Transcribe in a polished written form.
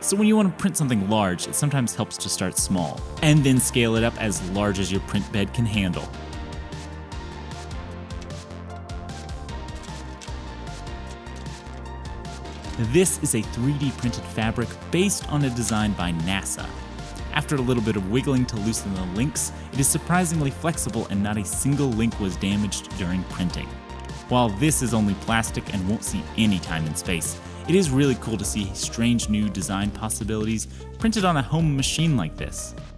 So when you want to print something large, it sometimes helps to start small, and then scale it up as large as your print bed can handle. This is a 3D printed fabric based on a design by NASA. After a little bit of wiggling to loosen the links, it is surprisingly flexible and not a single link was damaged during printing. While this is only plastic and won't see any time and space, it is really cool to see strange new design possibilities printed on a home machine like this.